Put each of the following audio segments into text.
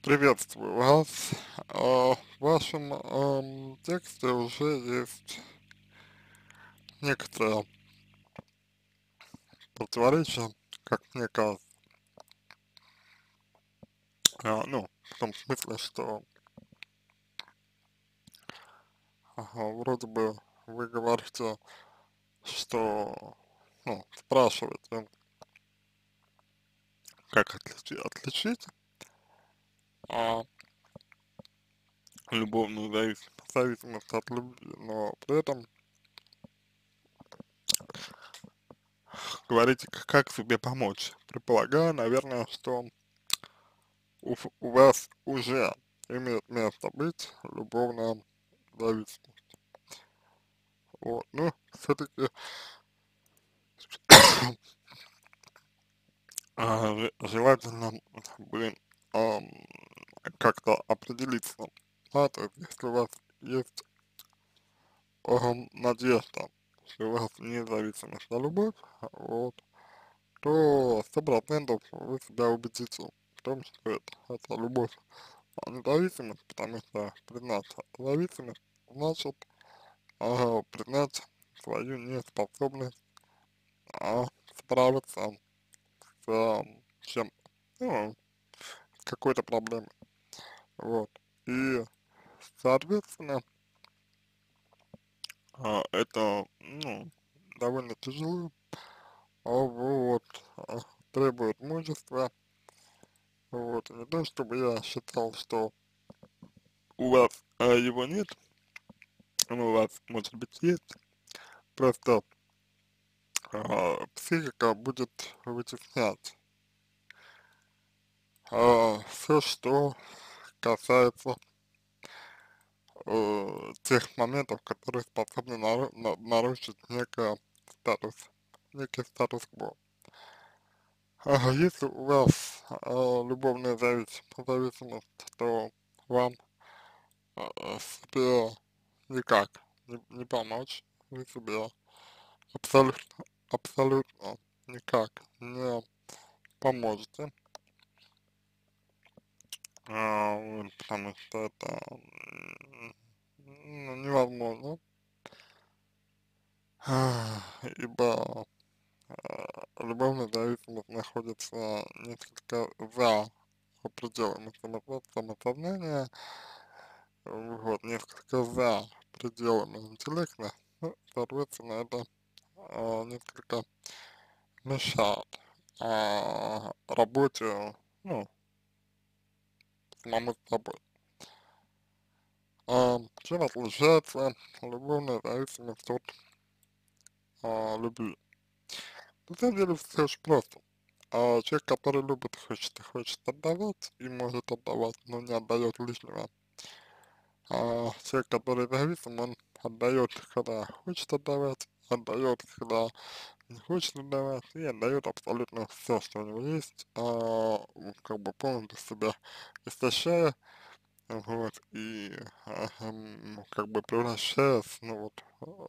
Приветствую вас. В вашем тексте уже есть некоторое противоречие, как мне кажется. Ну, в том смысле, что вроде бы вы говорите, что, ну, спрашиваете, как отличить а, любовную зависимость от любви, но при этом говорите, как себе помочь. Предполагаю, наверное, что у вас уже имеет место быть любовная зависимость. Вот. Ну, все-таки желательно бы ам, как-то определиться, да, то есть если у вас есть надежда, что у вас независимость на любовь, вот, то 100% вы себя убедите в том, что это любовь, а не зависимость, потому что признать зависимость значит признать свою неспособность справиться с чем, ну, с какой-то проблемой, вот, и, соответственно, это, ну, довольно тяжело, вот, а, требует мужества, вот, и не то, чтобы я считал, что у вас его нет, но у вас, может быть, есть, просто психика будет вытеснять все, что касается тех моментов, которые способны нарушить статус, некий статус-кво. Если у вас любовная зависимость, то вам себе никак не помочь, вы себе абсолютно никак не поможете, вот, потому что это ну, невозможно, ибо любовная зависимость находится несколько за пределами самосознания, вот, несколько за пределами интеллекта, ну, соответственно, это несколько мешает работе, ну, самому с собой. Чем отличается любовная зависимость от любви? На самом деле все очень просто. Человек, который любит, хочет отдавать и может отдавать, но не отдает лишнего. Человек, который зависим, он отдает, когда хочет отдавать, отдает, когда не хочет отдавать, и отдает абсолютно все, что у него есть, как бы полностью себя истощая, вот, и как бы превращаясь, ну вот,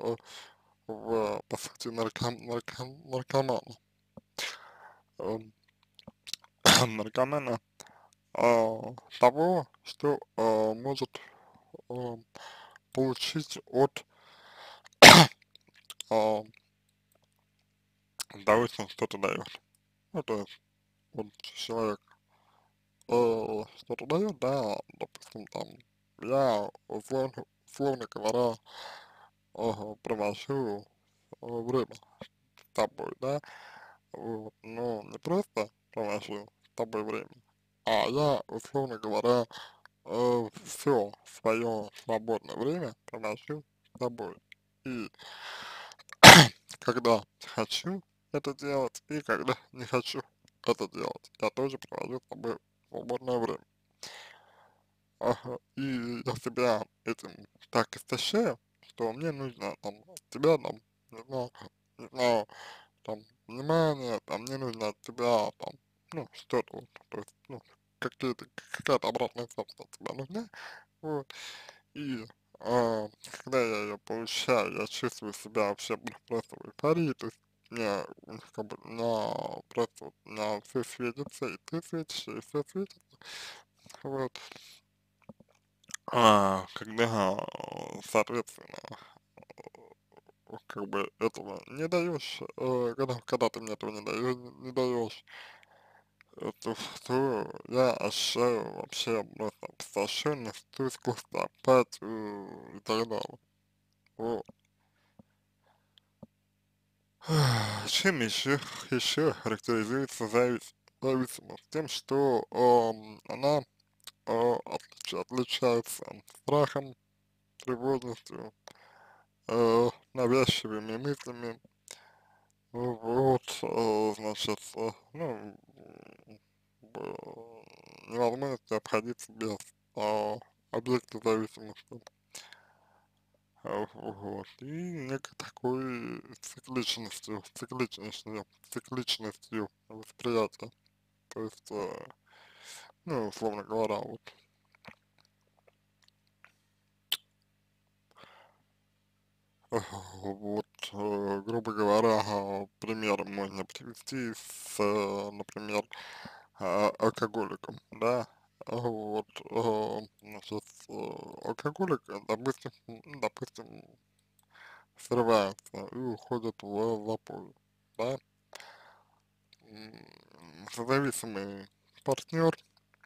по сути, наркомана. Эм, наркомана того, что может а, получить от а, удовольствия, что-то дает. Ну, то есть, вот человек что-то дает, да, допустим, там, я условно говоря, провожу время с тобой, да, вот, но не просто провожу с тобой время, а я, условно говоря, все свое свободное время провожу с тобой. И когда хочу это делать, и когда не хочу это делать, я тоже провожу с тобой свободное время. И я себя этим так истощаю, что мне нужно там от тебя там, не знаю, не знаю, там, внимание, там, мне нужно от тебя там, ну, что-то вот, то есть, ну, какая-то обратная связь от тебя нужна, вот, и когда я ее получаю, я чувствую себя вообще просто в эйфории, то есть мне как бы, просто вот, мне все светится, и ты светишься, и все светится, Вот. Когда, соответственно, как бы этого не даешь, когда ты мне этого не даешь, то я ощущаю вообще просто опустошенность, тусклость, апатию и так далее. Вот. Чем еще характеризуется зависимость? Тем, что она отличается страхом, тревожностью, навязчивыми мыслями, вот, значит, невозможность обходиться без объекта зависимости. Вот. И некой такой цикличностью восприятия. То есть, ну, условно говоря, вот, грубо говоря, пример можно привести с, например, алкоголиком, да, вот, значит, алкоголик, допустим, срывается и уходит в запой, да, зависимый партнер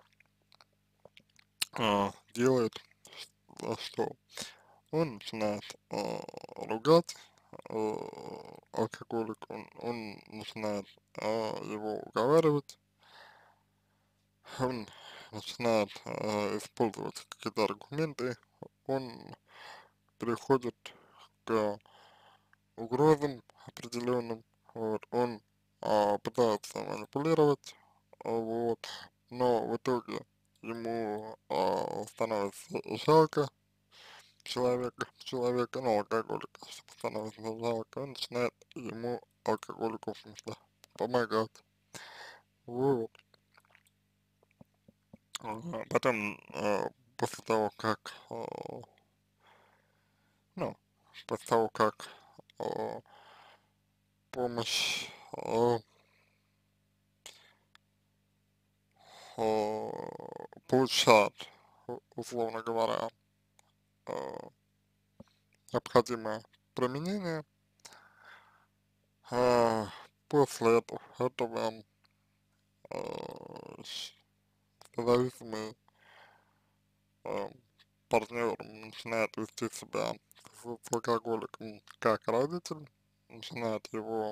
делает, что он начинает ругать алкоголик, он начинает его уговаривать, он начинает использовать какие-то аргументы, он переходит к угрозам определенным, вот, он пытается манипулировать, вот, но в итоге ему становится жалко человека, ну, алкоголика, становится жалко, он начинает ему, алкоголику, в смысле, помогать, вот. Потом, после того, как, ну, после того, как э, помощь э, получает, условно говоря, э, необходимое применение, э, после этого э, зависимый э, партнер начинает вести себя с алкоголиком как родитель, начинает его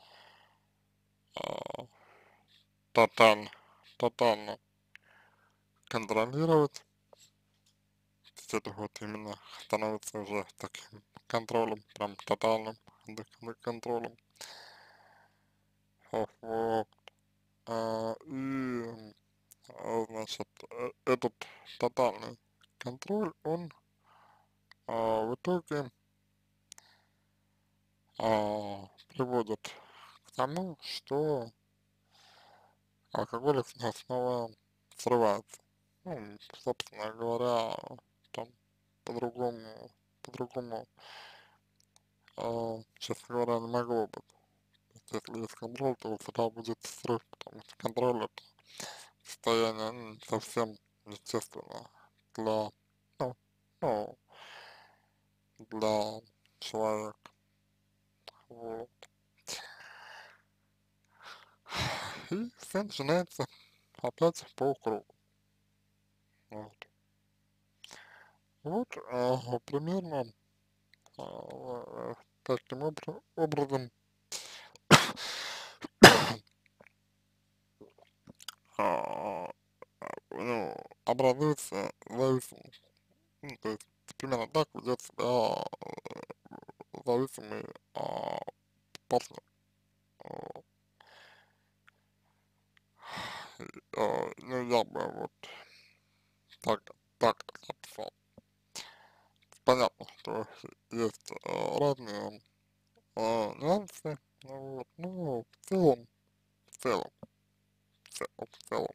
э, тотально, тотально контролировать, то есть это вот именно становится уже таким контролем, прям тотальным контролем. Вот. И, значит, этот тотальный контроль, он в итоге приводит к тому, что алкоголик снова срывается. Ну, собственно говоря, там по-другому, по-другому, честно говоря, не могло быть. Если есть контроль, то всегда будет срыв, потому что контроль это состояние не совсем естественно для, ну, ну, для человека. Вот. И все начинается опять по кругу. Вот. Вот примерно таким образом а, ну, образуется зависимость. Ну, то есть примерно так ведет себя зависимый партнер. А, ну, я бы вот так, так описал. Понятно, что есть разные нюансы, ну, вот, но в целом, в целом,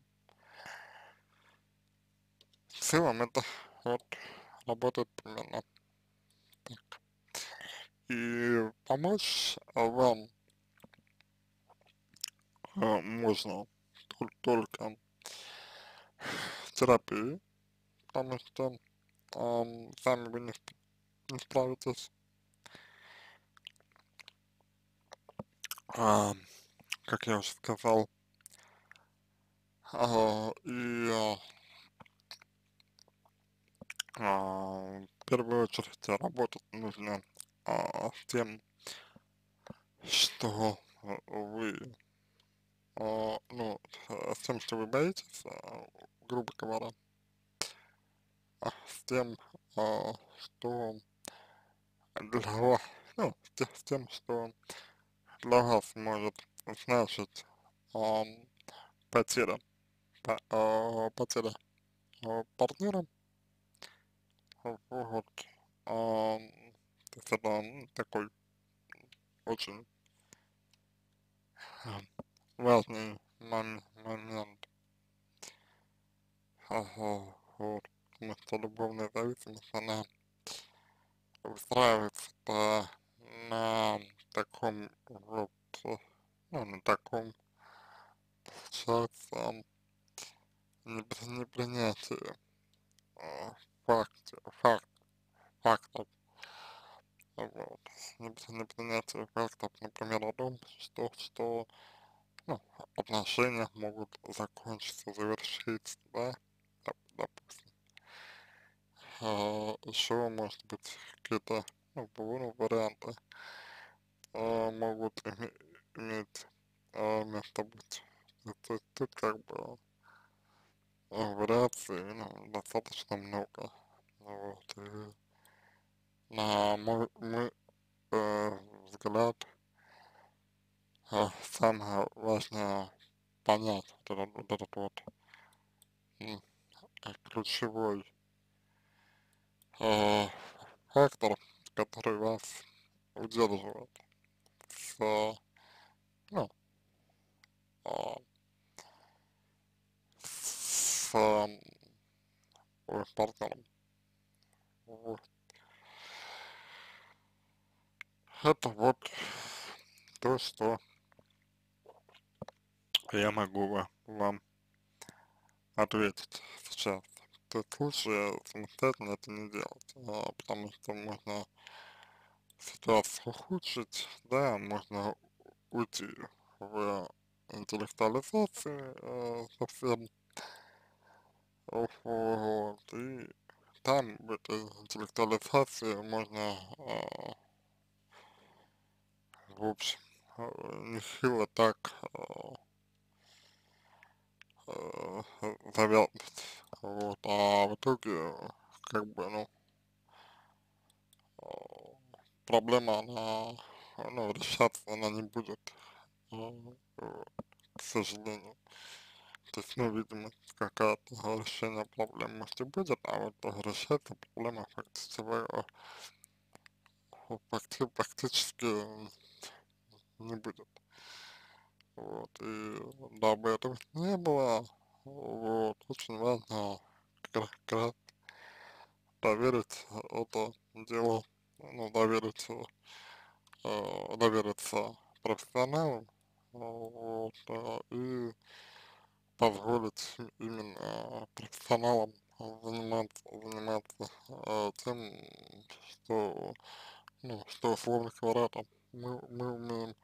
в целом это вот работает примерно так. И помочь вам можно только терапии, потому что сами вы не справитесь. А, как я уже сказал, и в первую очередь работать нужно с тем, что вы, ну, с тем, что вы боитесь, грубо говоря, с тем, что для вас, ну, с тем, что для вас может значить ам, потеря, потеря партнера, вот, то есть это такой очень ам, важный момент, вот, потому что любовная зависимость, она выстраивается на таком вот, ну, на таком, получается, непринятии а, факт, фактов, вот, непринятие фактов, например, о том, что ну, отношения могут закончиться, завершиться, да, допустим. Еще, может быть, какие-то, ну, варианты могут иметь место быть. То есть тут как бы вариаций, ну, достаточно много. Вот, и на мой взгляд, самое важное понять вот этот вот м, ключевой э, фактор, который вас удерживает с, ну, а, с партнером. Вот. Это вот то, что я могу вам ответить сейчас. То есть лучше самостоятельно это не делать, потому что можно ситуацию ухудшить, да, можно уйти в интеллектуализации совсем, вот, и там в этой интеллектуализации можно, в общем, нехило так завязнуть, вот, а в итоге, как бы, ну, проблема, она, ну, решаться она не будет, вот, к сожалению. То есть, ну, видимо, какое-то решение проблем может и будет, а вот решается проблема фактически, фактически не будет. Вот, и дабы этого не было, вот, очень важно как раз доверить это дело, ну, довериться профессионалам, вот, и позволить именно профессионалам заниматься тем, что, ну, что, условно говоря, там, мы умеем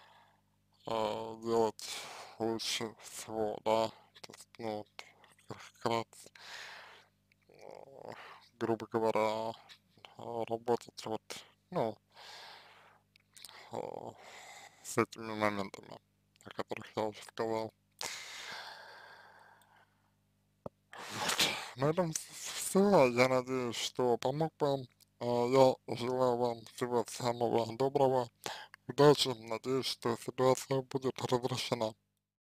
делать лучше всего, да, то есть, ну, вот, как раз, грубо говоря, работать вот, ну, а, с этими моментами, о которых я уже сказал. Вот. На этом все. Я надеюсь, что помог вам. Я желаю вам всего самого доброго, удачи. Надеюсь, что ситуация будет разрешена.